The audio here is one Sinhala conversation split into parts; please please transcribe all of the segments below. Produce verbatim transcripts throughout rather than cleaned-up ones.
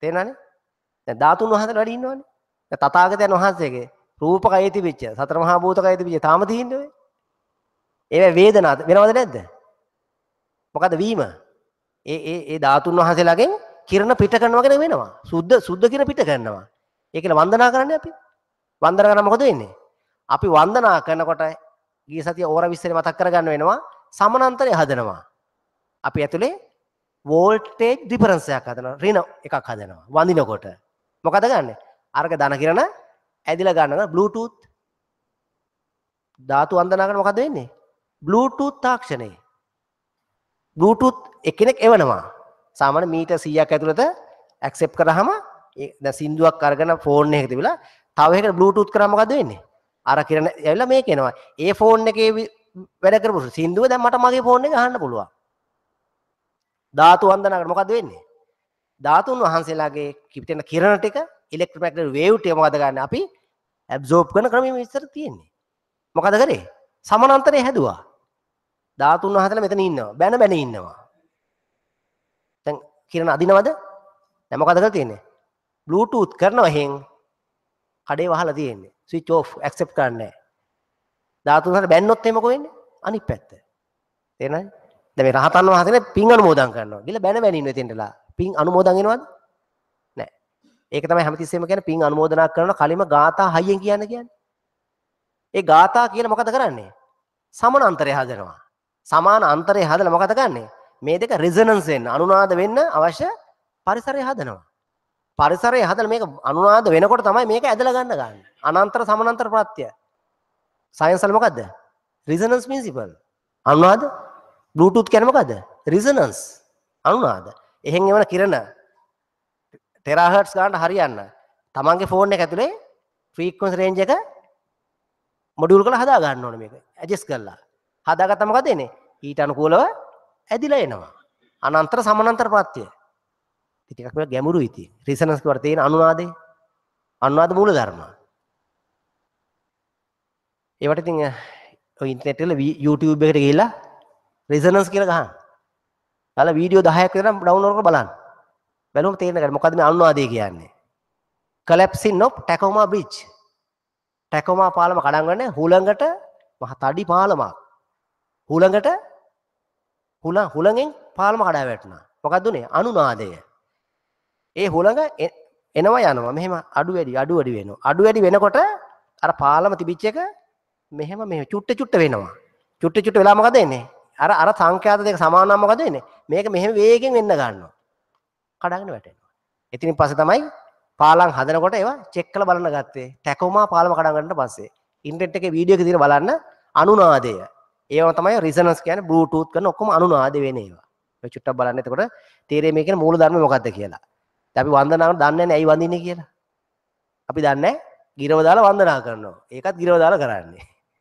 තේරෙනවනේ? දැන් ධාතුන් වහන්සේලා වැඩි ඉන්නවනේ. දැන් තථාගතයන් වහන්සේගේ රූපකයේ තිබිච්ච සතර මහා භූතකයේ තිබිච්ච තාම තියෙන්නේ ඔය. ඒවා වේදනා වෙනවද නැද්ද? මොකද වීම? ඒ ඒ ඒ ධාතුන් වහන්සේලාගෙන් කිරණ පිට කරනවා කියන වෙනවා. සුද්ධ සුද්ධ කිරණ පිට කරනවා. ඒකල වන්දනා කරන්නේ අපි. වන්දනා කරා මොකද වෙන්නේ? අපි වන්දනා කරනකොට ගිය සතිය ඕර විශ්ලේෂණය මතක් කරගන්න වෙනවා. සමානාන්තරය හදනවා. අපි ඇතුලේ වෝල්ටේජ් ඩිෆරන්ස් එකක් හදනවා. ඍණ එකක් හදනවා. වඳිනකොට. මොකද ගන්නෙ? අර්ග ධන කිරණ ඇදිලා ගන්නවා බ්ලූටූත්. ධාතු වන්දනා කරන මොකද වෙන්නේ? බ්ලූටූත් තාක්ෂණය. බ්ලූටූත් එක්කෙනෙක් එවනවා. සාමාන්‍ය මීටර් සීයක් ඇතුළත ඇක්සෙප්ට් කරාම දැන් සින්දුවක් අරගෙන ෆෝන් එකක තිබිලා තව එකකට බ්ලූටූත් කරාම මොකද වෙන්නේ? අර කිරණ ඇවිල්ලා මේක එනවා. ඒ ෆෝන් එකේ වැඩ කරපු සින්දුව දැන් මට මගේ ෆෝන් එකේ අහන්න පුළුවන්. ධාතු වන්දනා කරන මොකද වෙන්නේ? ධාතුන් වහන්සේලාගේ කිපිටෙන කිරණ ටික ඉලෙක්ට්‍රොමැග්නටික් වේව් ටික මොකද ගන්න අපි ඇබ්සෝබ් කරන ක්‍රමෙ විස්තර තියෙන්නේ. මොකද කරේ? සමානාන්තරය හැදුවා. ධාතුන් වහන්සේලා මෙතන ඉන්නවා. බැන බැන ඉන්නවා. දැන් කිරණ අදිනවද? දැන් මොකද කරලා තියෙන්නේ? බ්ලූටූත් කරනවා එහෙන් කඩේ වහලා තියෙන්නේ. ස්විච් ඔෆ් ඇක්සෙප්ට් කරන්නේ නැහැ. ධාතුන් වහන්සේලා බැන්නොත් එහෙම මොකෝ වෙන්නේ? අනිත් පැත්ත. තේරෙනවද? දැන් මේ රහතන් වහන්සේනේ පින් අනුමෝදන් කරනවා. ගිල බැන බැන ඉන්න එතෙන්ටලා. පින් අනුමෝදන් වෙනවද? නැහැ. ඒක තමයි හැමතිස්සෙම කියන්නේ පින් අනුමෝදනා කරන කලින්ම ගාථා හයියෙන් කියන්න කියන්නේ. ඒ ගාථා කියලා මොකද කරන්නේ? සමාන අන්තරය හදනවා. සමාන අන්තරය හදලා මොකද කරන්නේ? මේ දෙක රෙසොනන්ස් වෙන්න, අනුනාද වෙන්න අවශ්‍ය පරිසරය හදනවා. පරිසරය හදලා මේක අනුනාද වෙනකොට තමයි මේක ඇදලා ගන්න ගන්න. අනන්තර සමානන්තර ප්‍රත්‍ය. සයන්ස් වල මොකද්ද? resonance principle. අනුනාද බ්ලූටූත් කියන්නේ මොකද්ද? resonance. අනුනාද. එහෙන් එවන කිරණ ටෙරාහර්ට්ස් ගන්න හරියන්න. තමන්ගේ ෆෝන් එක ඇතුලේ ෆ්‍රීකවන්සි රේන්ජ් එක මොඩියුල් කරලා හදා ගන්න ඕනේ මේක. ඇඩ්ජස්ට් කරලා. හදාගත්තා මොකද එන්නේ? ඊට අනුකූලව ඇදිලා එනවා. අනන්තර සමානන්තර ප්‍රත්‍ය. ටිකක් මේක ගැඹුරුයි ඉතින්. resonance කියවට තියෙන අනුනාදේ. අනුනාද මූල ධර්ම. ඒවට ඉතින් ඔය ඉන්ටර්නෙට් වල YouTube එකට ගිහිල්ලා resonance කියලා ගහන්න. දාලා වීඩියෝ දහයක් විතර ඩවුන්ලෝඩ් කරලා බලන්න. බැලුවම තේරෙනවා මොකද්ද මේ අනුනාදය කියන්නේ. collapsing of Tacoma bridge. Tacoma පාලම කඩන් ගන්න හුළඟට මහ තඩි පාලමක්. හුළඟට හුල හුළඟෙන් පාලම කඩා වැටුණා. මොකක්ද උනේ? අනුනාදය. ඒ හුළඟ එනවා යනවා. මෙහෙම අඩු වැඩි අඩු වැඩි වෙනවා. අඩු වැඩි වෙනකොට අර පාලම තිබිච්ච එක මෙහෙම මෙහෙම චුට්ට චුට්ට වෙනවා. චුට්ට චුට්ට වෙලා මොකද වෙන්නේ? අර අර සංඛ්‍යාත දෙක සමාන නම් මොකද වෙන්නේ? මේක මෙහෙම වේගෙන් වෙන්න ගන්නවා. කඩාගෙන වැටෙනවා. ඉතින් පස්සේ තමයි පාලම් හදනකොට ඒවා චෙක් කරලා බලන්න ගත්තේ. ටැකොමා පාලම කඩන් ගන්නට පස්සේ ඉන්ටර්නෙට් එකේ වීඩියෝ එක දිහා බලන්න අනුනාදය. ඒවම තමයි resonance කියන්නේ බ්ලූටූත් කරන ඔක්කොම අනුනාද වෙන ඒවා. ඔය චුට්ටක් බලන්න. එතකොට තේරෙයි මේකේ මූල ධර්ම මොකක්ද කියලා. දැන් අපි වන්දනා කරන දන්නේ නැහැ ඇයි වඳින්නේ කියලා. අපි දන්නේ නැහැ ගිරව දාලා වන්දනා කරනවා. ඒකත් ගිරව දාලා කරන්නේ.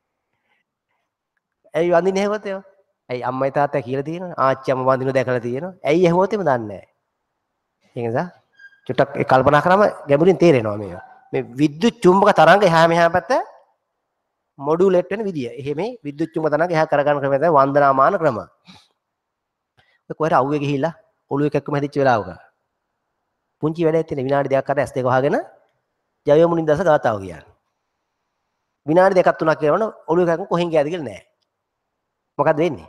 ඇයි වඳින්නේ එහෙමත් ඒවා? ඇයි අම්මයි තාත්තයි කියලා තියෙනවනේ. ආච්චි අම්ම වඳිනව දැකලා තියෙනවා. ඇයි එහෙමත් එම දන්නේ නැහැ. ඒ නිසා චුට්ටක් ඒ කල්පනා කරාම ගැඹුරින් තේරෙනවා මේවා. මේ විද්‍යුත් චුම්බක තරංග එහා මෙහා පැත්ත මොඩියුලේට් වෙන විදිය. එහෙම මේ විද්‍යුත් චුම්බක තරංග එහා කරගන්න ක්‍රමය තමයි වන්දනාමාන ක්‍රම. ඔය කොහෙට අවුවේ ගිහිල්ලා ඔළුව එක එක්කම හැදිච්ච වෙලාවක පුංචි වැඩක් තියෙන විනාඩි දෙකක් අතර ඇස් දෙක වහගෙන ජය මුනින් දස ගාතාව කියන්නේ. විනාඩි දෙකක් තුනක් කියනවනේ ඔළුව එකක් කොහෙන් ගියාද කියලා නෑ. මොකද වෙන්නේ?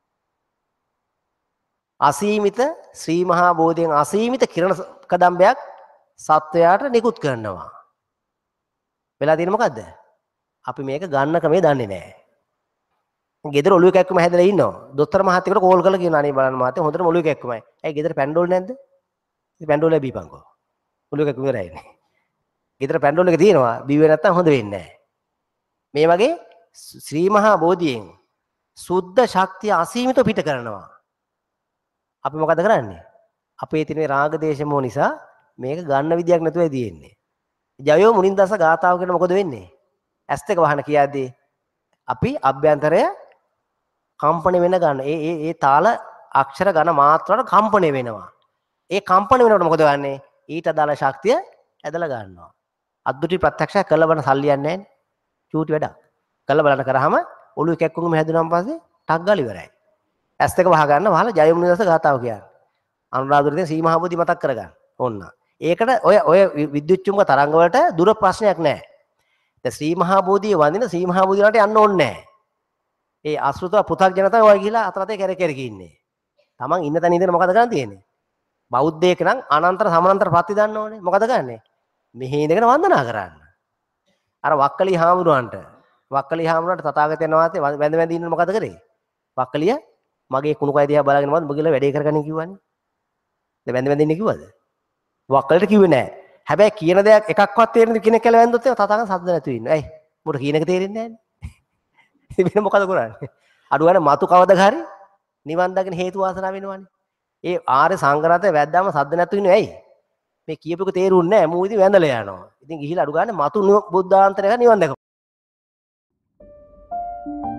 අසීමිත ශ්‍රී මහා බෝධියෙන් අසීමිත කිරණ කදම්බයක් සත්වයාට නිකුත් කරනවා. වෙලා තියෙන මොකද්ද? අපි මේක ගන්න ක්‍රමය දන්නේ නැහැ. ගෙදර ඔළුව එකක්ම හැදලා ඉන්නවා. දොස්තර මහත්තයෙකුට කෝල් කරලා කියනවා අනේ බලන්න මහත්තයා හොඳටම ඔළුව එකක්මයි. ඇයි ගෙදර පැන්ඩෝල් නැද්ද? ඉතින් පැන්ඩෝල් ලැබීපන්කෝ. ඔළුව එකක්ම ඉවරයිනේ. ගෙදර පැන්ඩෝල් එක තියෙනවා. බිව්වේ නැත්තම් හොඳ වෙන්නේ නැහැ. මේ වගේ ශ්‍රී මහා බෝධියෙන් සුද්ධ ශක්තිය අසීමිතව පිට කරනවා. අපි මොකද කරන්නේ? අපේ තියෙන රාග දේශ මොහ නිසා මේක ගන්න විදියක් නැතුවයි තියෙන්නේ. ජයෝ මුනින් දස ගාතාව කියන මොකද වෙන්නේ? ඇස් දෙක වහන කියද්දී අපි අභ්‍යන්තරය කම්පණය වෙන ගන්න. ඒ ඒ ඒ තාල අක්ෂර ගණ මාත්‍රාවට කම්පණය වෙනවා. ඒ කම්පණය වෙනකොට මොකද වෙන්නේ? ඊට අදාළ ශක්තිය ඇදලා ගන්නවා. අද්දුටි ප්‍රත්‍යක්ෂය කළ බලන සල්ලියන්නේ නැහැ. චූටි වැඩක්. කළ බලන කරාම ඔළුව එකක් වුණම හැදුනන් පස්සේ ටක් ගාලා ඉවරයි. ඇස් දෙක වහ ගන්න වහලා ජය මුනිදස ගාතාව කියන්නේ. අනුරාධපුරේ තියෙන සීමා බෝධි මතක් කරගන්න. ඕන්න. ඒකට ඔය ඔය විද්‍යුත් චුම්බක තරංග වලට දුර ප්‍රශ්නයක් නැහැ. දැන් ශ්‍රී මහා බෝධිය වඳින ශ්‍රී මහා බෝධිය වලට යන්න ඕනේ නැහැ. ඒ ආශ්‍රිතව පෘථග්ජන තමයි ඔය ගිහිලා අතරතේ කැර කැර ඉන්නේ. Taman ඉන්න තැන ඉඳලා මොකද කරන් තියෙන්නේ? බෞද්ධයෙක් නම් අනන්තර සමානතර ප්‍රති දන්න ඕනේ. මොකද කරන්නේ? මෙහි ඉඳගෙන වන්දනා කරන්න. අර වක්කලි හාමුදුරන්ට වක්කලි හාමුදුරන්ට තථාගතයන් වහන්සේ වැඳ වැඳ ඉන්න මොකද කරේ? වක්කලිය මගේ කුණු කය දිහා බලාගෙන මොකද උඹ වැඩේ කරගන්නේ කිව්වන්නේ. දැන් වැඳ වැඳ ඉන්නේ කිව්වද? වක්කලට කිව්වේ නෑ. හැබැයි කියන දෙයක් එකක්වත් තේරෙන්නේ කෙනෙක් කියලා වැඳොත් ඒක තථාගතයන් සද්ද නැතුව ඉන්න. ඇයි? මොකට කියන එක තේරෙන්නේ නෑනේ. ඉතින් මොකද කරන්නේ? අඩු ගන්න මතු කවදද හරි නිවන් දකින්න හේතු වාසනා වෙනවනේ. ඒ ආර්ය සංඝරත්නය වැද්දාම සද්ද නැතුව ඉන්නේ ඇයි? මේ කියපු එක තේරුන්නේ නැහැ. මූ ඉතින් වැඳලා යනවා. ඉතින් ගිහිලා අඩු ගන්න මතු බුද්ධාන්තරයක නිවන් දැක